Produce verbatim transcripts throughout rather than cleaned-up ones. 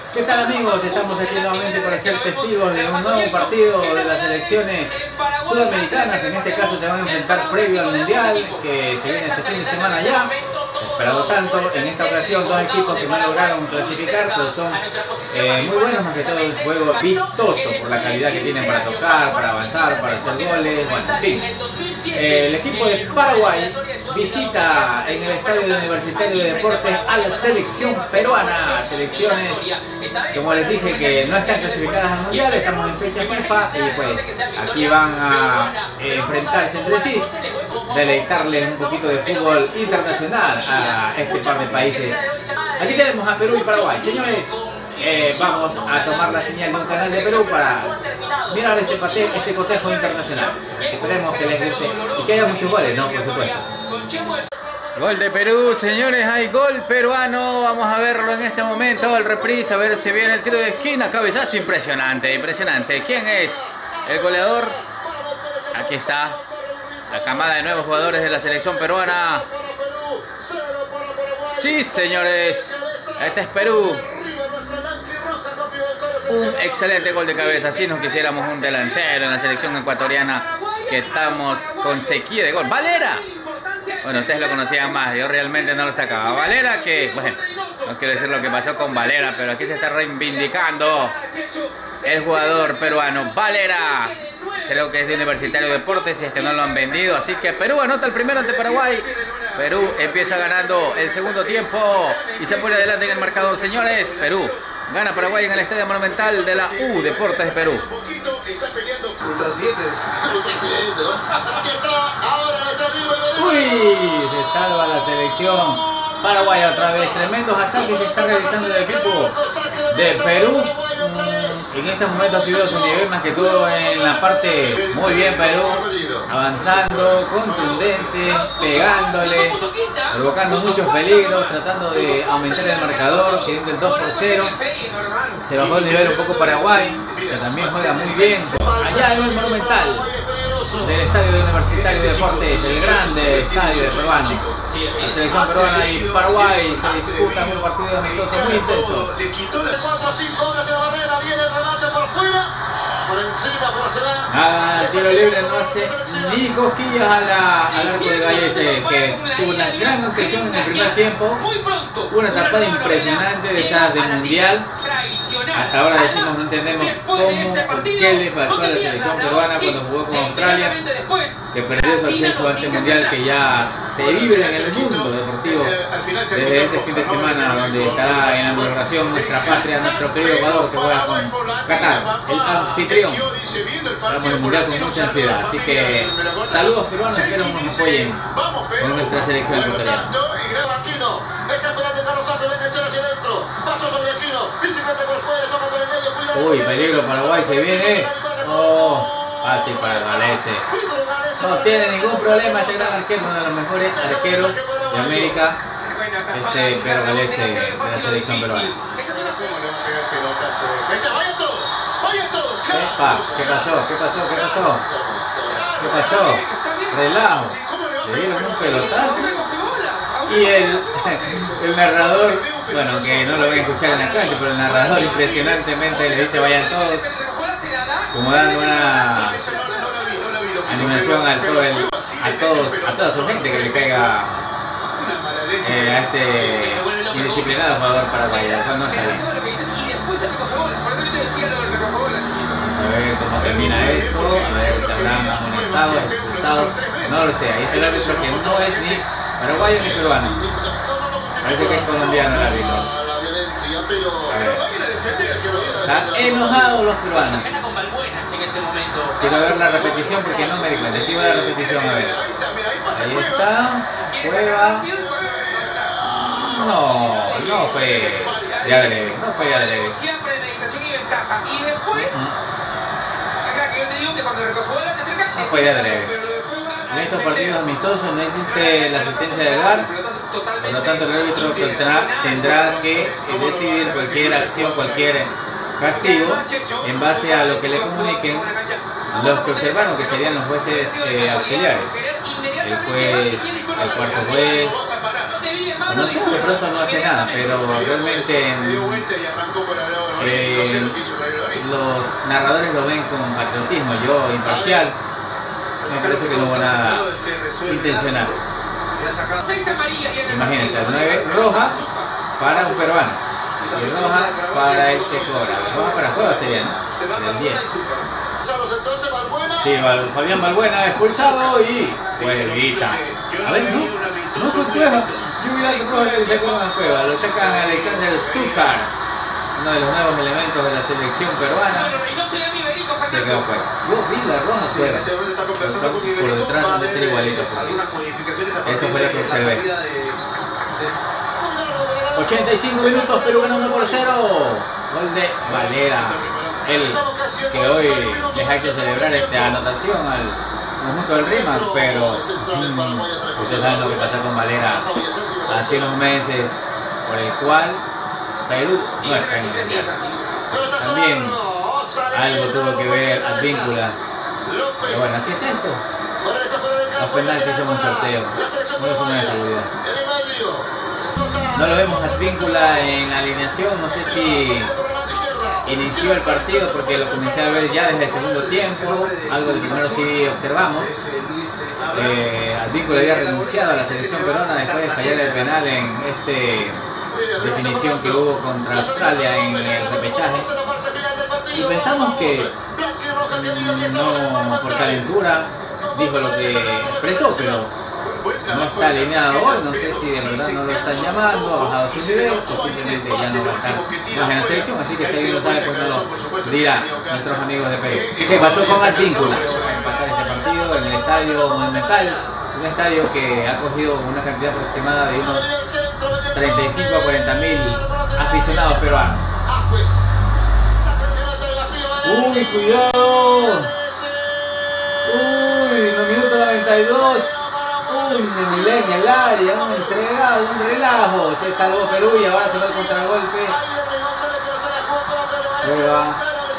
¿Qué tal, amigos? Estamos aquí nuevamente para ser testigos de un nuevo partido de las selecciones sudamericanas. En este caso se van a enfrentar previo al Mundial que se viene este fin de semana ya. Esperado tanto, en esta ocasión dos equipos que no lograron clasificar, pues son eh, muy buenos, más que todo un juego vistoso por la calidad que tienen para tocar, para avanzar, para hacer goles, bueno, en fin. Eh, el equipo de Paraguay visita en el Estadio Universitario de Deportes a la selección peruana. Selecciones, como les dije, que no están clasificadas al Mundial, estamos en fecha FIFA y pues aquí van a eh, enfrentarse entre sí, deleitarles un poquito de fútbol internacional a este par de países. Aquí tenemos a Perú y Paraguay. Señores, eh, vamos a tomar la señal de un canal de Perú para mirar este, pate, este cotejo internacional. Esperemos que les guste y que haya muchos goles, ¿no? Por supuesto. Gol de Perú, señores, hay gol peruano. Vamos a verlo en este momento, el reprise, a ver si viene el tiro de esquina, cabezazo, impresionante, impresionante. ¿Quién es el goleador? Aquí está la camada de nuevos jugadores de la selección peruana. Sí, señores, este es Perú. Un excelente gol de cabeza. Si nos quisiéramos un delantero en la selección ecuatoriana, que estamos con sequía de gol. ¡Valera! Bueno, ustedes lo conocían más, yo realmente no lo sacaba. Valera, que, bueno, no quiero decir lo que pasó con Valera, pero aquí se está reivindicando el jugador peruano. Valera, creo que es de Universitario de Deportes, si es que no lo han vendido. Así que Perú anota el primero ante Paraguay. Perú empieza ganando el segundo tiempo y se pone adelante en el marcador, señores. Perú gana Paraguay en el Estadio Monumental de la U Deportes de Perú. Uy, se salva la selección paraguaya otra vez. Tremendos ataques que está realizando el equipo de Perú. En este momento ha sido su nivel más que todo en la parte. Muy bien Perú, avanzando, contundente, pegándole, provocando muchos peligros, tratando de aumentar el marcador, queriendo el dos por cero. Se bajó el nivel un poco Paraguay, que también juega muy bien. Allá en el Monumental del Estadio Universitario de Deportes, el grande estadio de peruano. La selección peruana y Paraguay se disputan un partido amistoso muy intenso. Le quitó el cuatro a cinco hacia la barrera, viene el remate por fuera, por encima, por hacia la... Ah, el tiro libre no hace ni cosquillas a la, al arco de Gallese, que tuvo una gran obtención en el primer tiempo. Una tapada impresionante de esas del Mundial. Hasta ahora decimos, no entendemos cómo, por qué le pasó a la selección peruana cuando jugó con Australia, que perdió su acceso a este Mundial que ya se vive en el mundo deportivo desde este fin de semana, donde estará en la inauguración nuestra patria, nuestro querido Ecuador, que juega con Qatar, el anfitrión. Estamos en el Mundial con mucha ansiedad, así que saludos peruanos, espero que nos apoyen con nuestra selección ecuatoriana. Uy, peligro, Paraguay se viene. Oh, fácil para Gallese. No tiene ningún problema este gran arquero, uno de los mejores arqueros de América. Este Pedro Gallese de la selección peruana. Epa, ¿qué pasó? ¿Qué pasó? ¿Qué pasó? ¿Qué pasó? Relajo. Le dieron un pelotazo. Y el, el narrador, bueno, que no lo voy a escuchar en la cancha, pero el narrador impresionantemente le dice vayan todos, como dando una animación a, todo el, a, todos, a toda su gente que le caiga eh, a este indisciplinado jugador paraguayo. No está bien. Vamos a ver cómo termina esto, a ver si habrán amonestado, expulsado, no lo sé. Ahí está el árbitro que no es ni paraguayo ni peruano. Parece que es colombiano el árbitro. A ver. Están enojados los peruanos. Quiero ver la repetición porque no me di cuenta. Aquí va la repetición, a ver. Ahí está. Juega. No, no fue de adrede. No fue de adrede. No fue de adrede. En estos partidos amistosos no existe la asistencia del V A R, por lo tanto el árbitro tendrá, tendrá que decidir cualquier acción, cualquier castigo en base a lo que le comuniquen los que observaron, que serían los jueces eh, auxiliares. El juez el cuarto juez, no sé, de pronto no hace nada, pero realmente eh, los narradores lo ven con patriotismo, yo imparcial, me parece que no hubo nada intencional. Imagínense, nueve roja para un peruano y roja para el que cobra, roja para juego sería, ¿no? El diez. Sí, Fabián Balbuena expulsado y Cuevita. A ver, no, no fue Cueva. Yo vi algo rojo que le sacó una Cueva. Lo sacan a Alexander Zúcar, uno de los nuevos elementos de la selección peruana. Se quedó fuera. Yo vi la roja fuera. Por detrás no de ser igualito. Eso fue lo que observé. ochenta y cinco minutos, Perú gana uno por cero. Gol de Valera. Él que hoy les ha hecho celebrar esta anotación al conjunto del Rimac, pero mmm, ustedes saben lo que pasó con Valera hace unos meses, por el cual Perú no está en el mundial. También algo tuvo que ver Advíncula, pero bueno, así es esto. Los penaltis son un sorteo, no es una seguridad. No lo vemos Advíncula en la alineación, no sé si inició el partido porque lo comencé a ver ya desde el segundo tiempo, algo del primero sí observamos. Eh, Advíncula había renunciado a la selección peruana después de fallar el penal en esta definición que hubo contra Australia en el repechaje. Y pensamos que no por calentura dijo lo que expresó, pero no está alineado hoy, no sé si de verdad no lo están llamando, ha bajado su nivel o simplemente ya no va a estar más en la selección, así que si alguien lo sabe pues no lo dirá nuestros amigos de Perú. ¿Qué pasó con Advíncula? Empatar este partido en el estadio Monumental, un estadio que ha cogido una cantidad aproximada de unos treinta y cinco a cuarenta mil aficionados peruanos. Uy, cuidado. Uy, en el minuto noventa y dos. Uy, Nemilén en el área, un entregado, un relajo. Se salvó Perú y ahora se va el contragolpe. Prueba.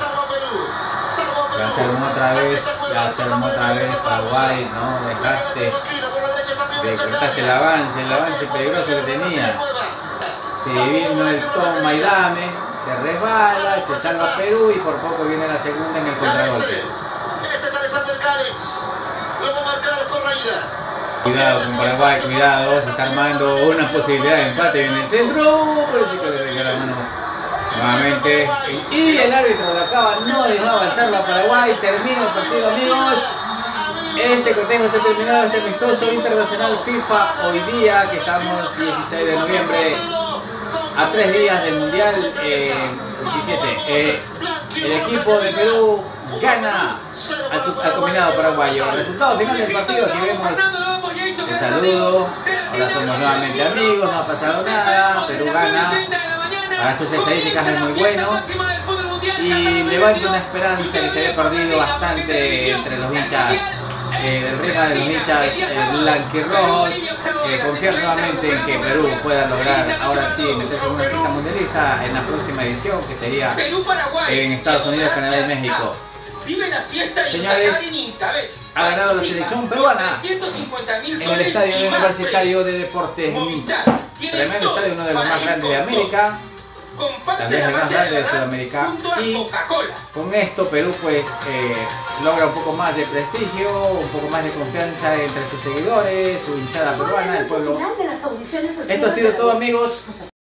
Ya se armó otra vez, ya se armó otra vez Paraguay, ¿no? Dejaste, de cortaste el avance, el avance peligroso que tenía. Se vino el toma y dame, se resbala, se salva Perú y por poco viene la segunda en el contragolpe. Este es Alexander Cárez. Lo va a marcar Correia. Cuidado con Paraguay, cuidado, se está armando una posibilidad de empate en el centro, parece que le dejó la mano nuevamente. Y el árbitro de acá no dejó avanzar a Paraguay, termina el partido, amigos. Este cotejo se ha terminado, este amistoso internacional FIFA, hoy día que estamos dieciséis de noviembre, a tres días del Mundial, eh, diecisiete. Eh, el equipo de Perú gana al, sub, al combinado paraguayo. Resultado final del partido, aquí vemos el saludo, ahora somos nuevamente amigos, no ha pasado nada, Perú gana, para sus estadísticas es muy bueno y levanta una esperanza que se había perdido bastante entre los hinchas eh, del Rimac, de los hinchas eh, blanquirrojos, que confían nuevamente en que Perú pueda lograr ahora sí meterse en una cita mundialista en la próxima edición, que sería en Estados Unidos, Canadá y México. Señores, ha ganado la selección peruana en el Estadio Universitario de Deportes Minta. Tremendo estadio, uno de los más grandes de América, tal vez el más grande de Sudamérica. Y con esto Perú pues eh, logra un poco más de prestigio, un poco más de confianza entre sus seguidores, su hinchada peruana, el pueblo. Esto ha sido todo, amigos.